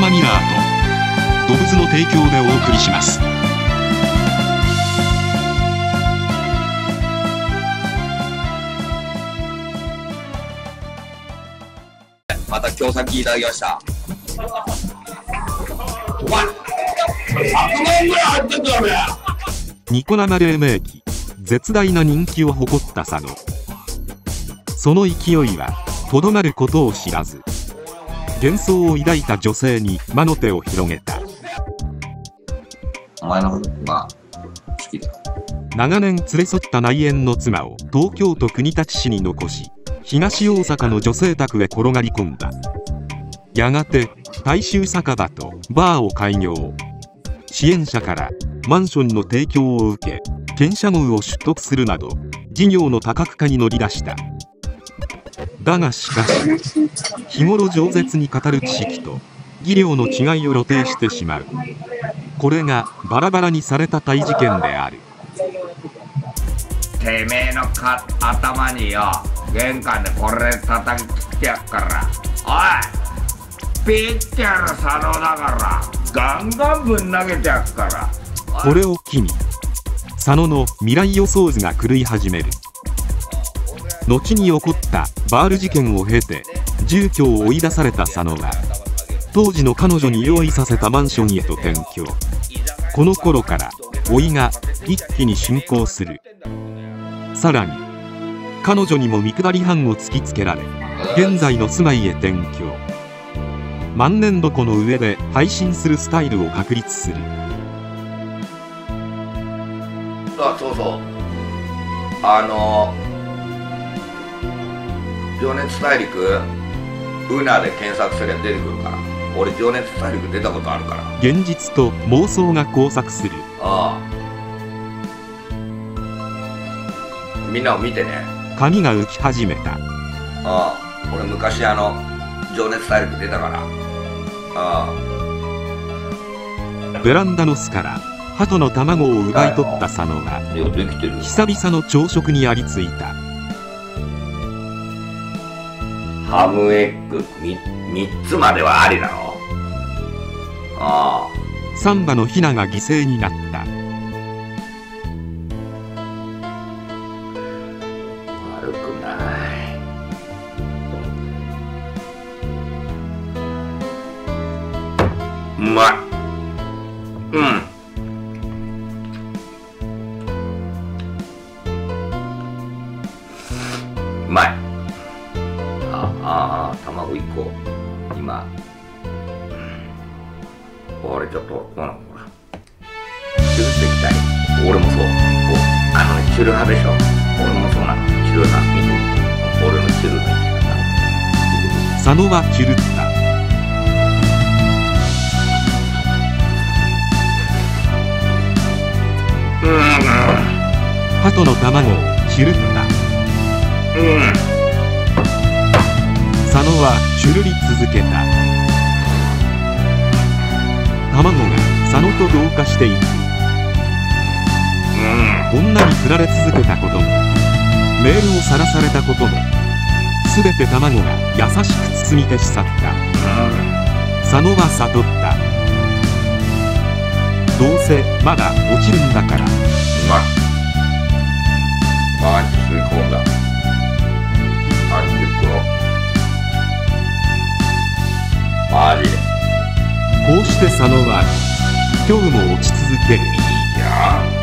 山ミラーと動物の提供でお送りします。 また今日さっきいただきました。 ニコ生黎明期、絶大な人気を誇った佐野。その勢いはとどまることを知らず、幻想を抱いた女性に魔の手を広げた。 お前のことが好きだ。 長年連れ添った内縁の妻を東京都国立市に残し、東大阪の女性宅へ転がり込んだ。やがて大衆酒場とバーを開業。支援者からマンションの提供を受け、転写号を取得するなど事業の多角化に乗り出した。だがしかし、日頃饒舌に語る知識と技量の違いを露呈してしまう。これがバラバラにされた大事件である。 てめえの頭によ、玄関でこれ叩き切ってやっから。おい、ピッチャーの佐野だからガンガンぶん投げてやっから。 これを機に佐野の未来予想図が狂い始める。後に起こったバール事件を経て住居を追い出された佐野は、当時の彼女に用意させたマンションへと転居。この頃から老いが一気に進行する。さらに彼女にも見下り班を突きつけられ、現在の住まいへ転居。万年床の上で配信するスタイルを確立する。 あ、そうそう、情熱大陸ウナで検索すれば出てくるから。俺情熱大陸出たことあるから。 現実と妄想が交錯する。 ああ、みんなを見てね。 髪が浮き始めた。 ああ、俺昔情熱大陸出たから。ああ、ベランダの巣から鳩の卵を奪い取った佐野は久々の朝食にありついた。 ハムエッグ3つまではありだろ。ああ、 3羽のヒナが犠牲になった。 悪くない。うまい。うん。うまい。卵1個今、俺ちょっとほらチュルっていきたい。俺もそう。チュル派でしょ。俺もそうなの。チュル派見てみ。俺のチュルの生き方。 佐野はチュルった。鳩の卵をチュルった。佐野はチュルり続けた。卵が佐野と同化していく。女に振られ続けたことも、メールをさらされたことも、すべて卵が優しく包み消し去った。佐野は悟った。どうせまだ落ちるんだから。 マジ吸い込んだ。30袋。マジで。 こうして佐野は今日も落ち続ける。 いいじゃん。